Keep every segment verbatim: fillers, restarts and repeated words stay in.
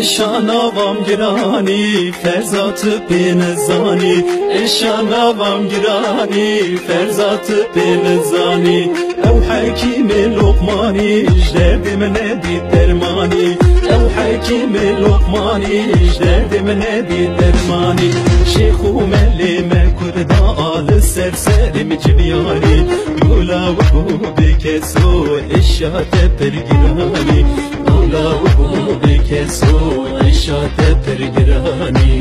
اشاناوام گرانی فرزات بینزانی اشاناوام گرانی فرزات بینزانی او حکیم لقمانی جدرد من دی درمانی او حکیم لقمانی جدرد من دی درمانی شیخ و ملی مکردا آل سرسرم جبیانی مولا و بکسو اشات پرگرانی مولا و بکسو اشات پرگرانی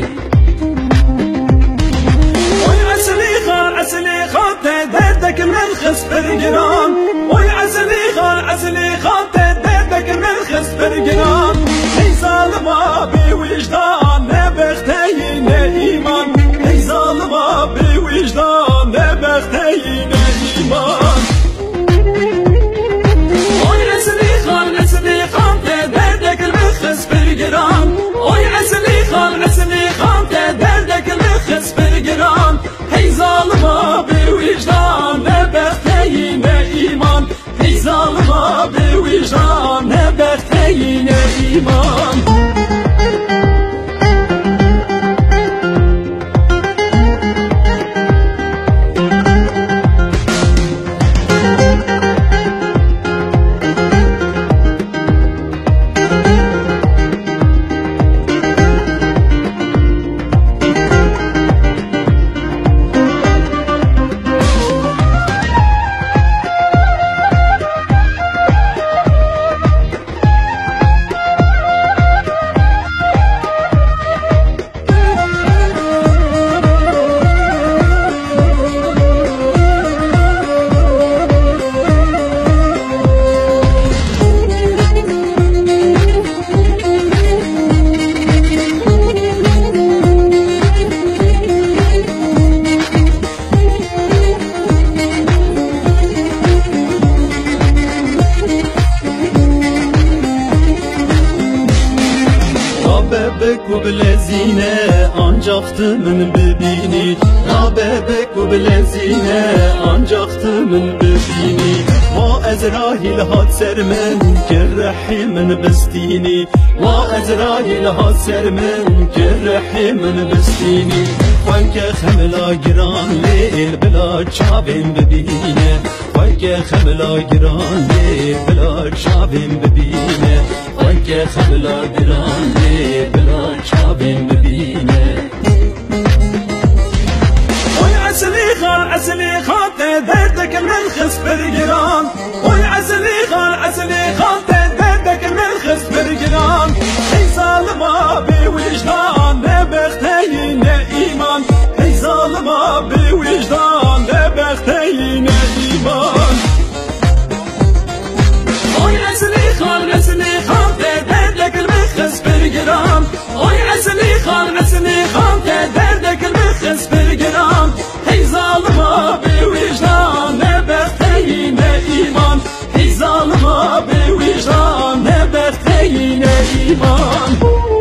وی عسلی خان عسلی خان دردك من خس پرگران وی عسلی خان عسلی خان دردك من خس پرگران ای ظالما بی وجدان نبختی نه ایمان ای ظالما بی وجدان نبختی نه ایمان وی عسلی خان عسلی خان دردك من خس پرگران وی عسلی خان عسلی خان دردك من خس پرگران ای ظالما بی وجدان نبختی نه ایمان ای ظالما بی وجدان نبختی نه ایمان bebek و بلزینه آنجاخت من ببینی نا bebek و بلزینه آنجاخت من ببینی ما ازرائیل هات سر من جرحی من بستینی ما ازرائیل هات سر من جرحی من بستینی وانک خملا گران لیل بلا چابین ببینه وانک خملا گران لیل بلا چابین ببینه وانک خملا گران لیل بلا چابین ببینه وی عسلی خان عسلی خان دردك من خس پرگران وی عسلی خان عسلی خان دردك من خس پرگران ای ظالما بی وجدان نبختی نه ایمان ای ظالما بی وجدان نبختی نه ایمان وی عسلی خان عسلی خان دردك من خس پرگران وی عسلی خان عسلی خان دردك من خس پرگران ای ظالما بی وجدان نبختی نه ایمان ای ظالما بی وجدان نبختی نه ایمان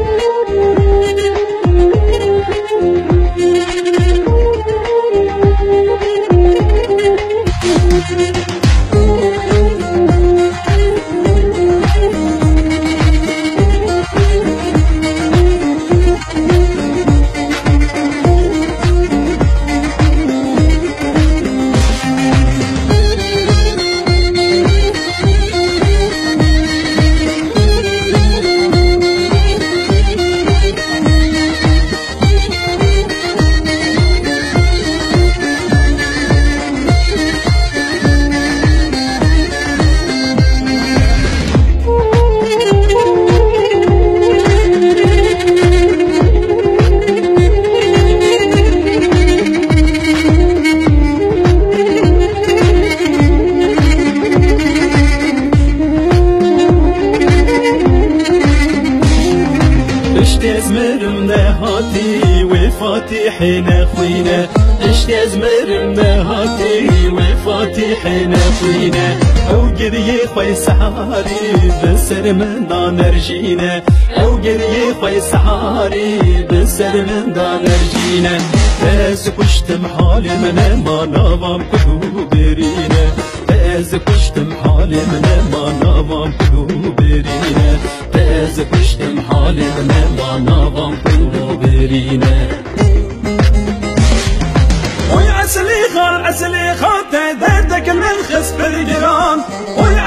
ازمرم نهاتی و فاتحین خوینه اشت ازمرم نهاتی و فاتحین خوینه او گریه خوی سحاری بسر من دانرجینه او گریه خوی سحاری بسر من دانرجینه از کشتم حال من ما نوام کدو برینه از کشتم حال من ما نوام کدو برینه از پشتم حال من با نوام کنو برینه وی اصلی خان اصلی خان ته دردک من خس برگران وی